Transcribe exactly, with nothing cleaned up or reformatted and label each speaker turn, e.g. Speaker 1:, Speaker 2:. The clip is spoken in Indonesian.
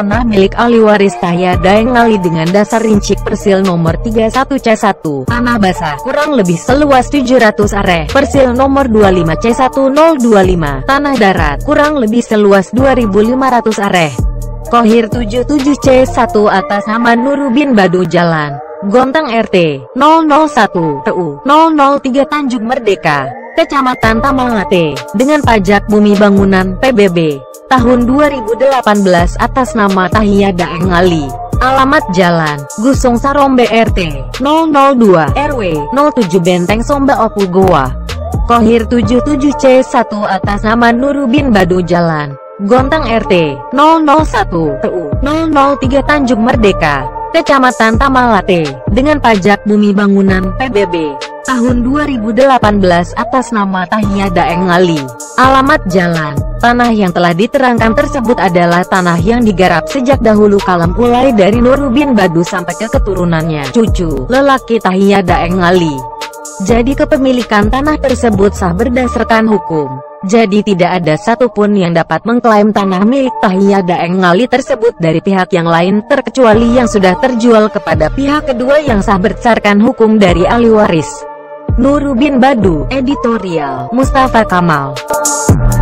Speaker 1: tanah milik ahli waris Tahya Daeng Ali dengan dasar rinci Persil nomor tiga puluh satu C satu, tanah basah, kurang lebih seluas tujuh ratus are. Persil nomor dua puluh lima C satu nol dua lima, tanah darat, kurang lebih seluas dua ribu lima ratus are. Kohir tujuh puluh tujuh C satu atas nama Nurubin Badu Jalan, Gontang R T nol nol satu T U nol nol tiga Tanjung Merdeka, Kecamatan Tamalate, dengan pajak bumi bangunan P B B tahun dua ribu delapan belas atas nama Tahya Daeng Ali. Alamat Jalan Gusung Sarombe R T nol nol dua R W nol tujuh Benteng Somba Opu Goa. Kohir tujuh puluh tujuh C satu atas nama Nurubin Badu Jalan, Gontang R T nol nol satu T U nol nol tiga Tanjung Merdeka, Kecamatan Tamalate, dengan pajak bumi bangunan P B B tahun dua ribu delapan belas atas nama Tahya Daeng Ali. Alamat Jalan, tanah yang telah diterangkan tersebut adalah tanah yang digarap sejak dahulu kala, mulai dari Nurubin Badu sampai ke keturunannya, cucu lelaki Tahya Daeng Ali. Jadi kepemilikan tanah tersebut sah berdasarkan hukum. Jadi tidak ada satupun yang dapat mengklaim tanah milik Tahya Daeng Ali tersebut dari pihak yang lain, terkecuali yang sudah terjual kepada pihak kedua yang sah berdasarkan hukum dari ahli waris. Nurubin Badu, editorial Mustafa Kamal.